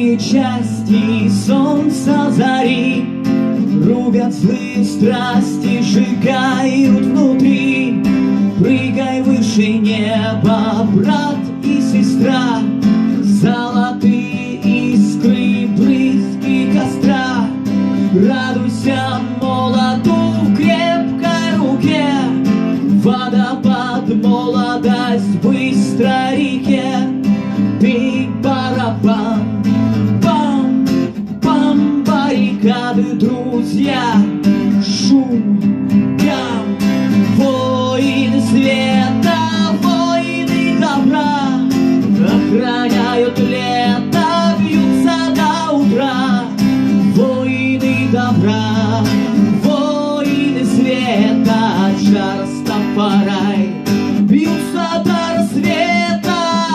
Темные части солнца зари рубят злые страсти, сжигают внутри. Прыгай выше неба, брат и сестра, золотые искры, брызги костра. Радуйся молоту в крепкой руке, водопад, молодость в быстрой реке. Бей барабан, пам-пам, баррикады, друзья, шум, гам. Воины света, воины добра охраняют лето, бьются до утра. Воины добра, воины света, жар Растафарай, бьются до рассвета.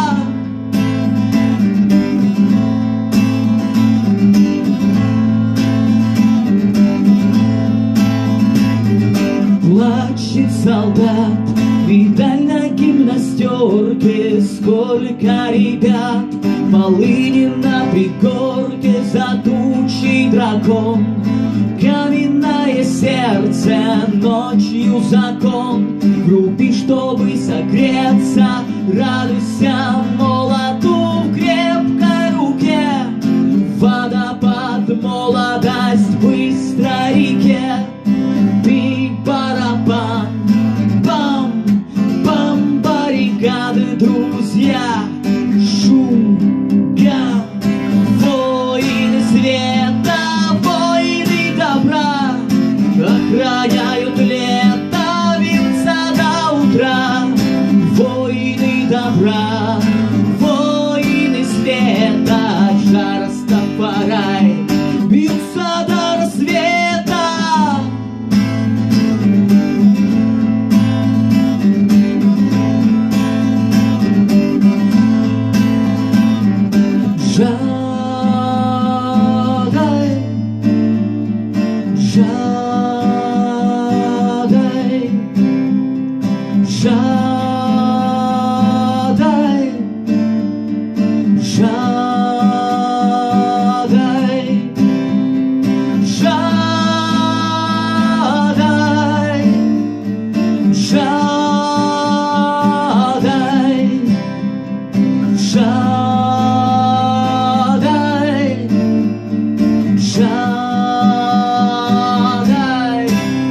Плачет солдат, медаль на гимнастерке. Сколько ребят, полыни на пригорке. За тучей дракон, каменное сердце, ночью закон. Вруби, чтобы согреться, радуйся молоту в крепкой руке. Водопад, молодость в быстрой реке. Бей барабан, пам-пам, баррикады, друзья, шум, гам. Воины света, воины добра охраняют лето, бьются до утра. Воины добра, воины света, жар Растафарай, бьются до рассвета. Жадай, жадай, жадай, жадай, жадай, жадай, жадай.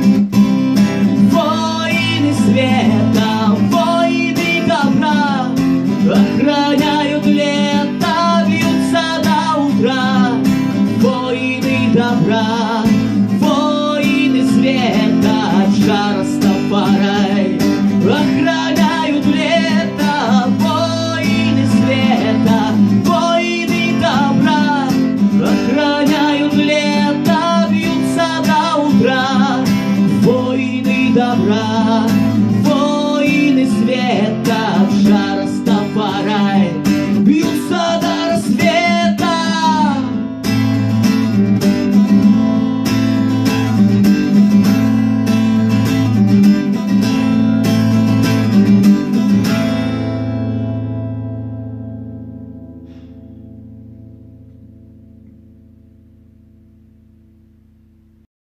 Воины света, воины добра охраняют лето, бьются до утра. Воины добра, воины света, жар